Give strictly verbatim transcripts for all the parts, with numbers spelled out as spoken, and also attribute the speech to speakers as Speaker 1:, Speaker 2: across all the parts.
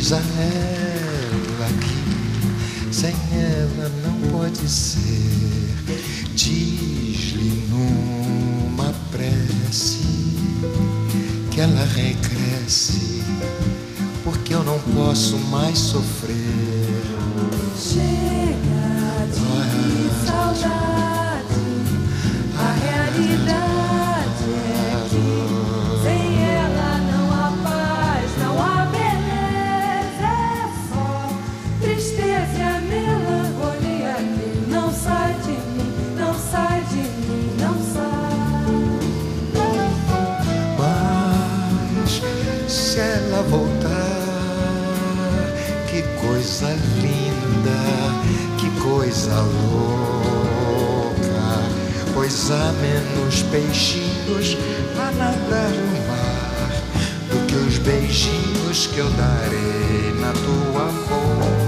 Speaker 1: Diz a ela que sem ela não pode ser. Diz-lhe numa prece que ela regresse, porque eu não posso mais sofrer.
Speaker 2: Chega de saudade, a realidade é que sem ela não há paz, não há beleza, é só tristeza e a melancolia que não sai de mim, não sai de mim, não sai.
Speaker 1: Mas se ela voltar, que coisa linda, que coisa louca, pois há menos peixinhos a nadar no mar do que os beijinhos que eu darei na tua boca.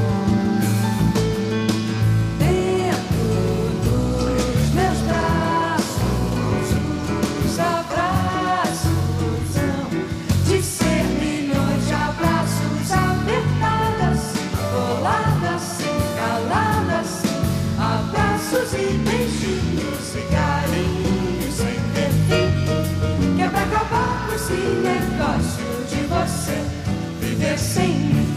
Speaker 2: E beijinhos e carinhos sem ter fim, que é pra acabar com esse negócio de você viver sem mim.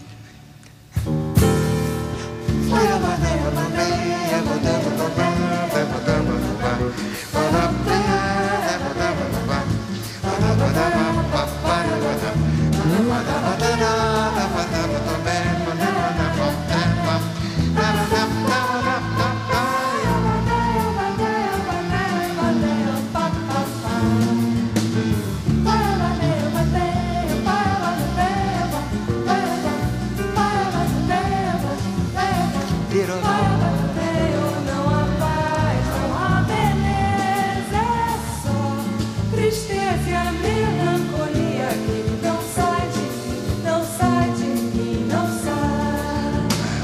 Speaker 2: Não há paz, não há beleza, é só tristeza e a melancolia que não sai de mim, não sai de mim, não sai.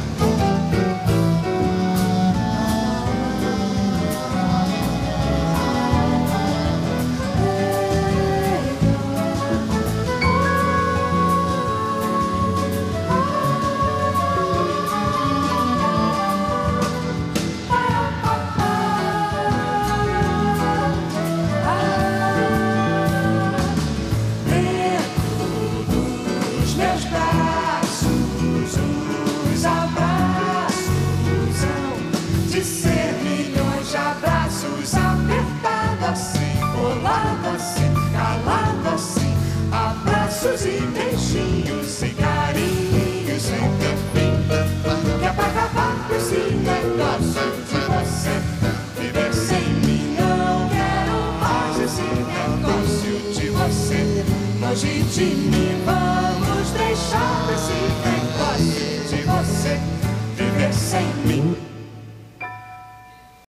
Speaker 2: E beijinhos e carinhos sem ter fim, que é pra acabar com esse negócio de você viver sem mim. Não quero mais esse negócio de você longe de mim.